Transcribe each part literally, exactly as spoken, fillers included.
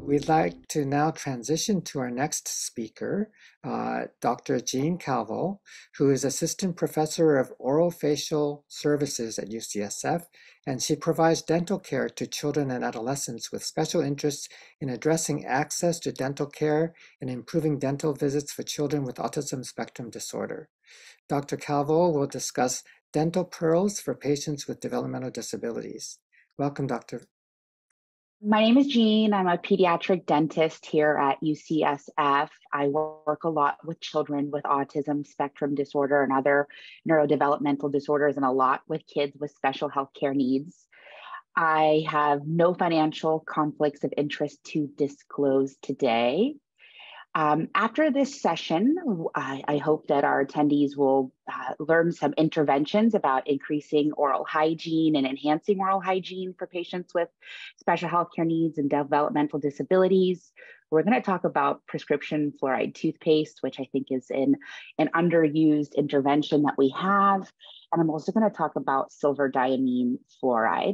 We'd like to now transition to our next speaker, uh, Doctor Jean Calvo, who is Assistant Professor of Orofacial Services at U C S F, and she provides dental care to children and adolescents with special interests in addressing access to dental care and improving dental visits for children with autism spectrum disorder. Doctor Calvo will discuss dental pearls for patients with developmental disabilities. Welcome, Doctor My name is Jean. I'm a pediatric dentist here at U C S F. I work a lot with children with autism spectrum disorder and other neurodevelopmental disorders, and a lot with kids with special healthcare needs. I have no financial conflicts of interest to disclose today. Um, after this session, I, I hope that our attendees will uh, learn some interventions about increasing oral hygiene and enhancing oral hygiene for patients with special healthcare needs and developmental disabilities. We're going to talk about prescription fluoride toothpaste, which I think is in an underused intervention that we have. And I'm also going to talk about silver diamine fluoride.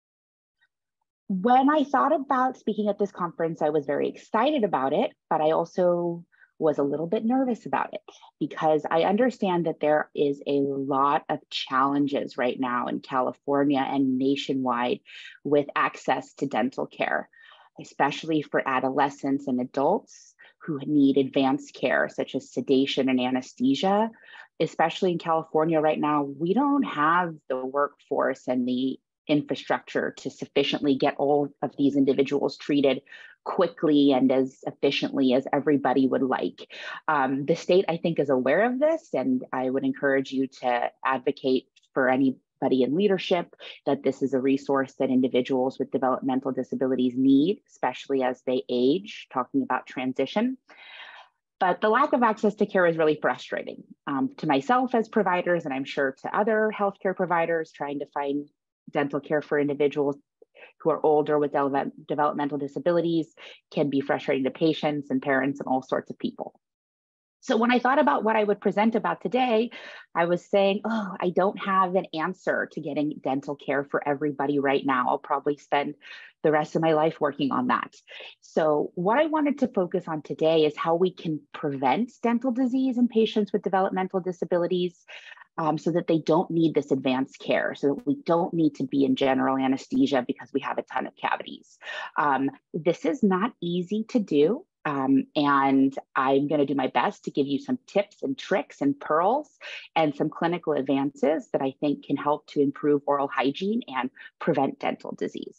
When I thought about speaking at this conference, I was very excited about it, but I also was a little bit nervous about it because I understand that there is a lot of challenges right now in California and nationwide with access to dental care, especially for adolescents and adults who need advanced care, such as sedation and anesthesia. Especially in California right now, we don't have the workforce and the infrastructure to sufficiently get all of these individuals treated quickly and as efficiently as everybody would like. Um, the state, I think, is aware of this, and I would encourage you to advocate for anybody in leadership that this is a resource that individuals with developmental disabilities need, especially as they age, talking about transition. But the lack of access to care is really frustrating um, to myself as providers, and I'm sure to other healthcare providers trying to find dental care for individuals who are older with de- developmental disabilities can be frustrating to patients and parents and all sorts of people. So when I thought about what I would present about today, I was saying, oh, I don't have an answer to getting dental care for everybody right now. I'll probably spend the rest of my life working on that. So what I wanted to focus on today is how we can prevent dental disease in patients with developmental disabilities, Um, so that they don't need this advanced care, so that we don't need to be in general anesthesia because we have a ton of cavities. Um, this is not easy to do, um, and I'm going to do my best to give you some tips and tricks and pearls and some clinical advances that I think can help to improve oral hygiene and prevent dental disease.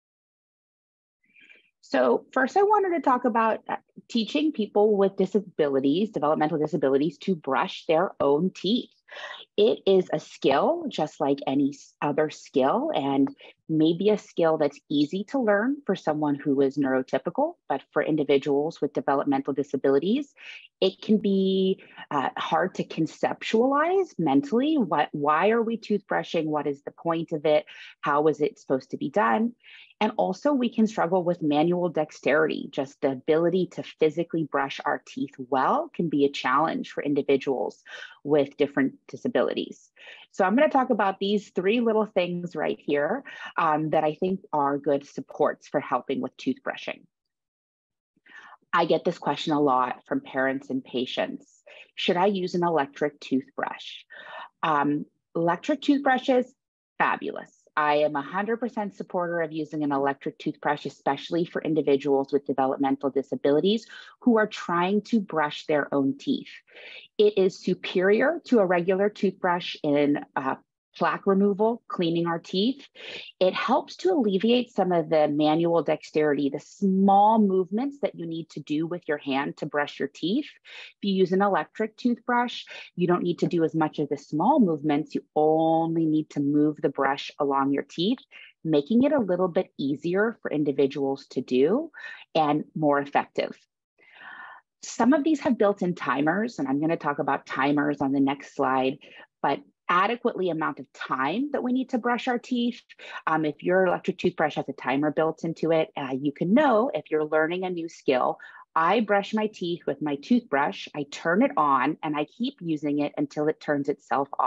So first, I wanted to talk about uh, teaching people with disabilities, developmental disabilities, to brush their own teeth. It is a skill just like any other skill, and maybe a skill that's easy to learn for someone who is neurotypical, but for individuals with developmental disabilities, it can be uh, hard to conceptualize mentally. What, why are we toothbrushing? What is the point of it? How is it supposed to be done? And also we can struggle with manual dexterity. Just the ability to physically brush our teeth well can be a challenge for individuals with different disabilities. So I'm going to talk about these three little things right here um, that I think are good supports for helping with toothbrushing. I get this question a lot from parents and patients. Should I use an electric toothbrush? Um, electric toothbrushes, fabulous. I am one hundred percent supporter of using an electric toothbrush, especially for individuals with developmental disabilities who are trying to brush their own teeth. It is superior to a regular toothbrush in uh, plaque removal, cleaning our teeth. It helps to alleviate some of the manual dexterity, the small movements that you need to do with your hand to brush your teeth. If you use an electric toothbrush, you don't need to do as much of the small movements. You only need to move the brush along your teeth, making it a little bit easier for individuals to do and more effective. Some of these have built-in timers, and I'm going to talk about timers on the next slide, but adequately amount of time that we need to brush our teeth. Um, if your electric toothbrush has a timer built into it, uh, you can know if you're learning a new skill. I brush my teeth with my toothbrush, I turn it on, and I keep using it until it turns itself off.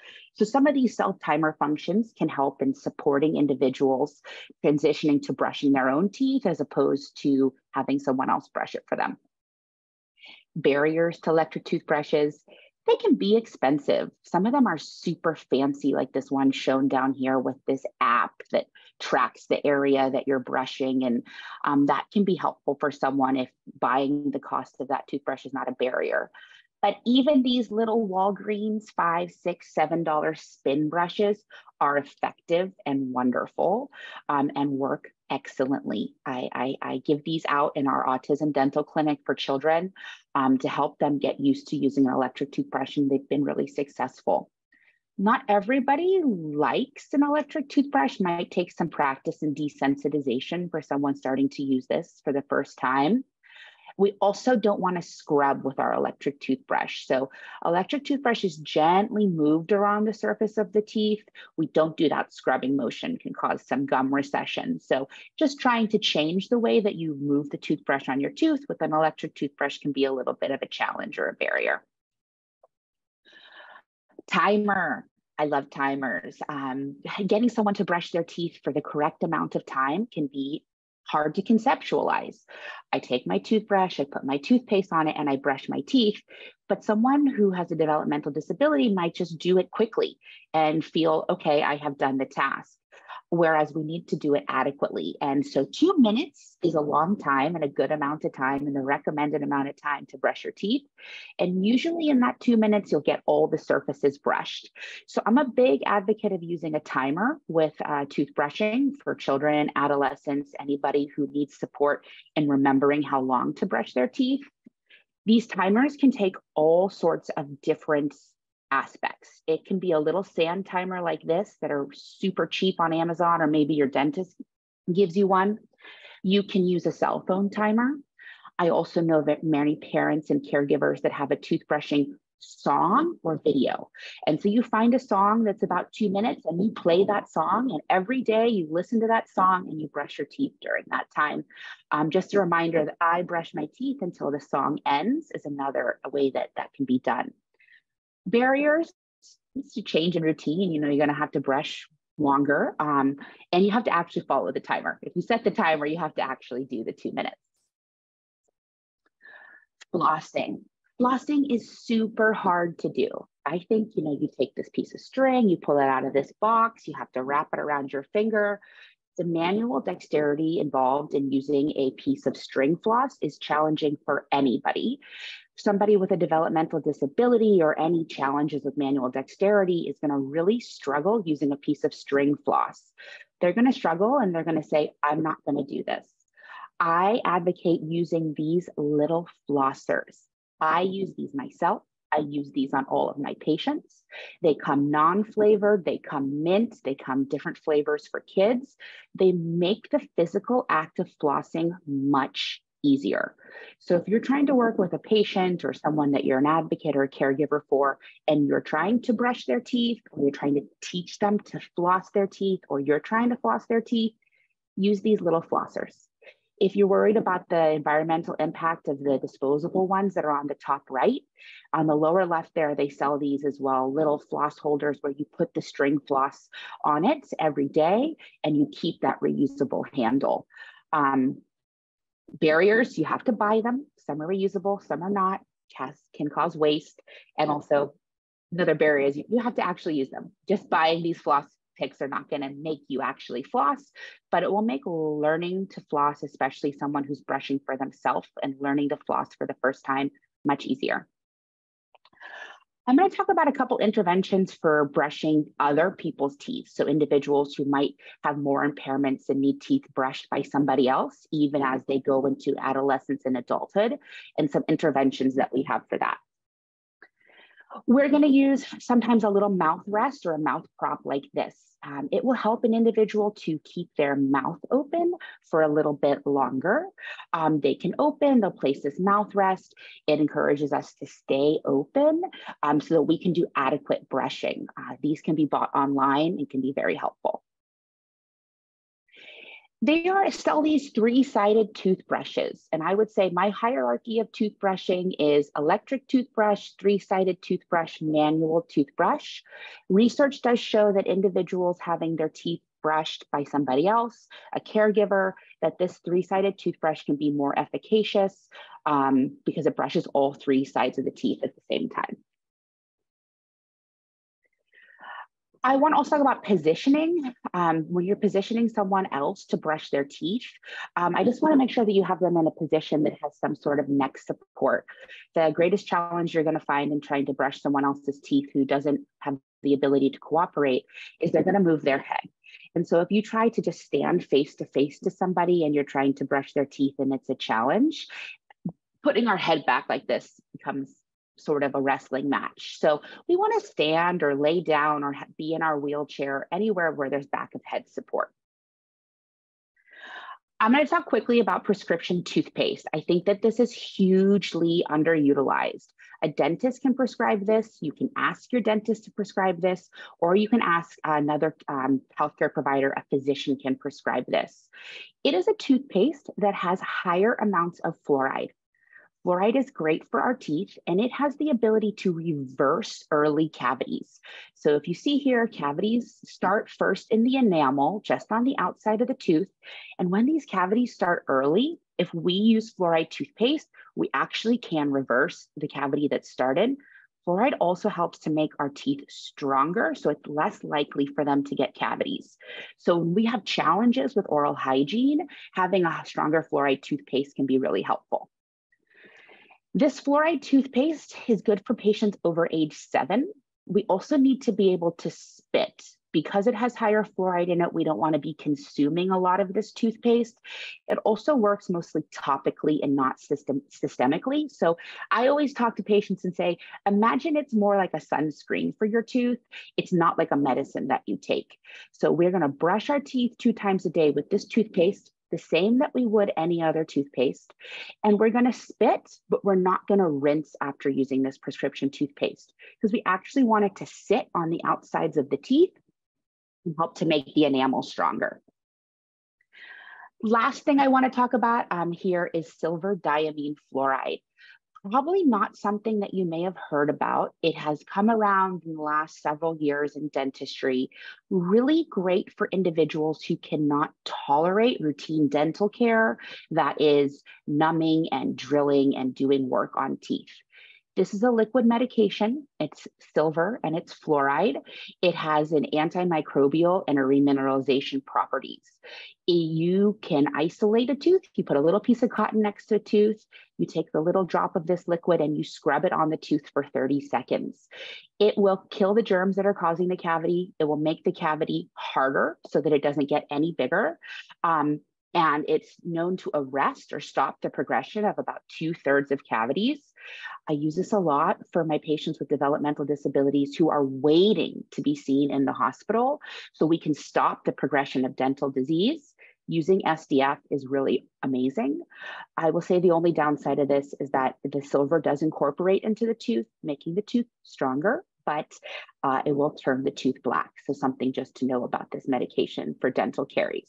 So some of these self-timer functions can help in supporting individuals transitioning to brushing their own teeth as opposed to having someone else brush it for them. Barriers to electric toothbrushes, they can be expensive. Some of them are super fancy, like this one shown down here with this app that tracks the area that you're brushing. And um, that can be helpful for someone if buying the cost of that toothbrush is not a barrier. But even these little Walgreens five, six, seven dollar spin brushes are effective and wonderful um, and work excellently. I, I, I give these out in our autism dental clinic for children um, to help them get used to using an electric toothbrush, and they've been really successful. Not everybody likes an electric toothbrush. Might take some practice and desensitization for someone starting to use this for the first time. We also don't want to scrub with our electric toothbrush. So electric toothbrush is gently moved around the surface of the teeth. We don't do that scrubbing motion, can cause some gum recession. So just trying to change the way that you move the toothbrush on your tooth with an electric toothbrush can be a little bit of a challenge or a barrier. Timer. I love timers. Um, getting someone to brush their teeth for the correct amount of time can be hard to conceptualize. I take my toothbrush, I put my toothpaste on it, and I brush my teeth. But someone who has a developmental disability might just do it quickly and feel, okay, I have done the task. Whereas we need to do it adequately. And so two minutes is a long time and a good amount of time and the recommended amount of time to brush your teeth. And usually in that two minutes, you'll get all the surfaces brushed. So I'm a big advocate of using a timer with uh, toothbrushing for children, adolescents, anybody who needs support in remembering how long to brush their teeth. These timers can take all sorts of different aspects. It can be a little sand timer like this that are super cheap on Amazon, or maybe your dentist gives you one. You can use a cell phone timer. I also know that many parents and caregivers that have a toothbrushing song or video. And so you find a song that's about two minutes and you play that song, and every day you listen to that song and you brush your teeth during that time. Um, just a reminder that I brush my teeth until the song ends is another way that that can be done. Barriers to change in routine. You know, you're going to have to brush longer um, and you have to actually follow the timer. If you set the timer, you have to actually do the two minutes. Flossing. Flossing is super hard to do. I think, you know, you take this piece of string, you pull it out of this box, you have to wrap it around your finger. The manual dexterity involved in using a piece of string floss is challenging for anybody. Somebody with a developmental disability or any challenges with manual dexterity is going to really struggle using a piece of string floss. They're going to struggle and they're going to say, I'm not going to do this. I advocate using these little flossers. I use these myself. I use these on all of my patients. They come non-flavored, they come mint, they come different flavors for kids. They make the physical act of flossing much easier. So if you're trying to work with a patient or someone that you're an advocate or a caregiver for, and you're trying to brush their teeth, or you're trying to teach them to floss their teeth, or you're trying to floss their teeth, use these little flossers. If you're worried about the environmental impact of the disposable ones that are on the top right, on the lower left there, they sell these as well, little floss holders where you put the string floss on it every day and you keep that reusable handle. Um, barriers, you have to buy them. Some are reusable, some are not, can cause waste. And also another barrier is you have to actually use them. Just buying these floss picks are not going to make you actually floss, but it will make learning to floss, especially someone who's brushing for themselves and learning to floss for the first time, much easier. I'm going to talk about a couple interventions for brushing other people's teeth. So individuals who might have more impairments and need teeth brushed by somebody else, even as they go into adolescence and adulthood, and some interventions that we have for that. We're going to use sometimes a little mouth rest or a mouth prop like this. Um, it will help an individual to keep their mouth open for a little bit longer. Um, they can open, they'll place this mouth rest. It encourages us to stay open um, so that we can do adequate brushing. Uh, these can be bought online and can be very helpful. They are still these three-sided toothbrushes. And I would say my hierarchy of toothbrushing is electric toothbrush, three-sided toothbrush, manual toothbrush. Research does show that individuals having their teeth brushed by somebody else, a caregiver, that this three-sided toothbrush can be more efficacious um, because it brushes all three sides of the teeth at the same time. I want to also talk about positioning. Um, when you're positioning someone else to brush their teeth, um, I just want to make sure that you have them in a position that has some sort of neck support. The greatest challenge you're going to find in trying to brush someone else's teeth who doesn't have the ability to cooperate is they're going to move their head. And so if you try to just stand face to face to somebody and you're trying to brush their teeth and it's a challenge, putting our head back like this becomes sort of a wrestling match. So we want to stand or lay down or be in our wheelchair, anywhere where there's back of head support. I'm going to talk quickly about prescription toothpaste. I think that this is hugely underutilized. A dentist can prescribe this. You can ask your dentist to prescribe this, or you can ask another um, healthcare provider, a physician can prescribe this. It is a toothpaste that has higher amounts of fluoride. Fluoride is great for our teeth, and it has the ability to reverse early cavities. So if you see here, cavities start first in the enamel, just on the outside of the tooth. And when these cavities start early, if we use fluoride toothpaste, we actually can reverse the cavity that started. Fluoride also helps to make our teeth stronger, so it's less likely for them to get cavities. So when we have challenges with oral hygiene, having a stronger fluoride toothpaste can be really helpful. This fluoride toothpaste is good for patients over age seven. We also need to be able to spit. Because it has higher fluoride in it, we don't want to be consuming a lot of this toothpaste. It also works mostly topically and not system systemically. So I always talk to patients and say, imagine it's more like a sunscreen for your tooth. It's not like a medicine that you take. So we're going to brush our teeth two times a day with this toothpaste, the same that we would any other toothpaste. And we're going to spit, but we're not going to rinse after using this prescription toothpaste because we actually want it to sit on the outsides of the teeth and help to make the enamel stronger. Last thing I want to talk about um, here is silver diamine fluoride. Probably not something that you may have heard about. It has come around in the last several years in dentistry. Really great for individuals who cannot tolerate routine dental care that is numbing and drilling and doing work on teeth. This is a liquid medication. It's silver and it's fluoride. It has an antimicrobial and a remineralization properties. You can isolate a tooth. You put a little piece of cotton next to a tooth. You take the little drop of this liquid and you scrub it on the tooth for thirty seconds. It will kill the germs that are causing the cavity. It will make the cavity harder so that it doesn't get any bigger. Um, and it's known to arrest or stop the progression of about two thirds of cavities. I use this a lot for my patients with developmental disabilities who are waiting to be seen in the hospital so we can stop the progression of dental disease. Using S D F is really amazing. I will say the only downside of this is that the silver does incorporate into the tooth, making the tooth stronger, but uh, it will turn the tooth black. So something just to know about this medication for dental caries.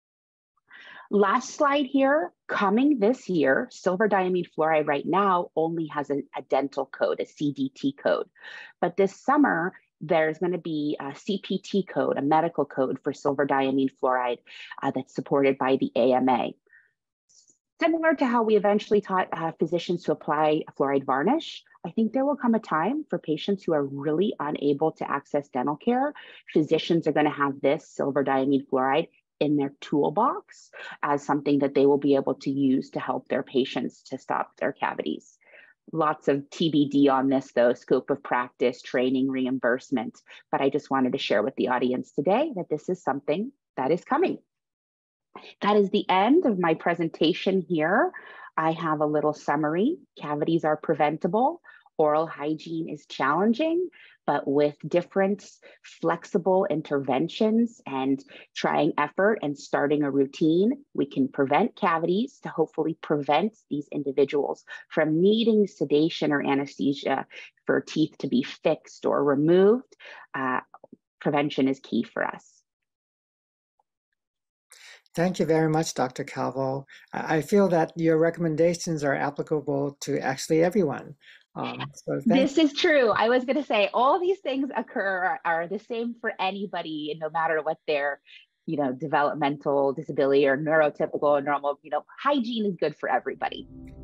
Last slide here, coming this year, silver diamine fluoride right now only has a, a dental code, a C D T code. But this summer, there's going to be a C P T code, a medical code for silver diamine fluoride uh, that's supported by the A M A. Similar to how we eventually taught uh, physicians to apply fluoride varnish, I think there will come a time for patients who are really unable to access dental care. Physicians are going to have this silver diamine fluoride in their toolbox as something that they will be able to use to help their patients to stop their cavities. Lots of T B D on this though, scope of practice, training, reimbursement, but I just wanted to share with the audience today that this is something that is coming. That is the end of my presentation here. I have a little summary. Cavities are preventable. Oral hygiene is challenging, but with different flexible interventions and trying effort and starting a routine, we can prevent cavities to hopefully prevent these individuals from needing sedation or anesthesia for teeth to be fixed or removed. Uh, prevention is key for us. Thank you very much, Doctor Calvo. I I feel that your recommendations are applicable to actually everyone. Um, so thank This is true. I was going to say all these things occur are, are the same for anybody, no matter what their, you know, developmental disability or neurotypical or normal. You know, hygiene is good for everybody.